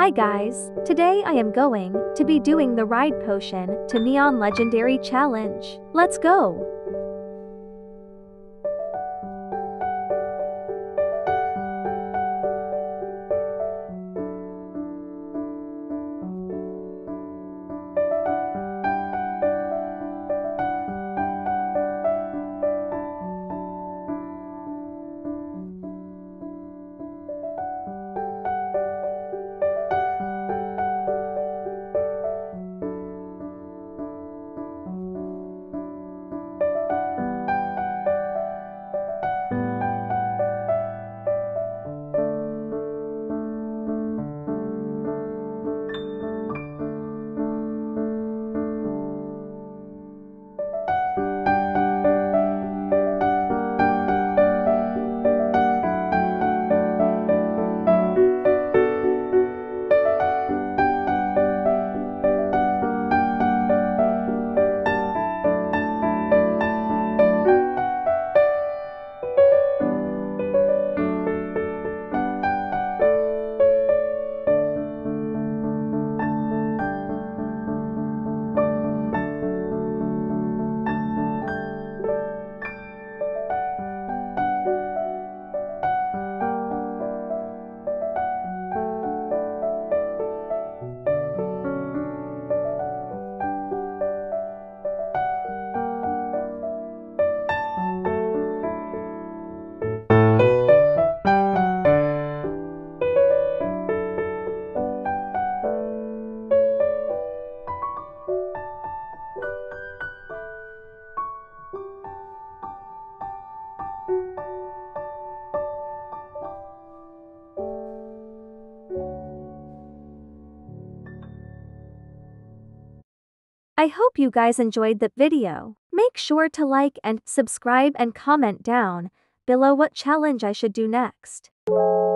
Hi guys, today I am going to be doing the ride potion to Neon Legendary Challenge. Let's go! I hope you guys enjoyed the video. Make sure to like and subscribe and comment down below what challenge I should do next.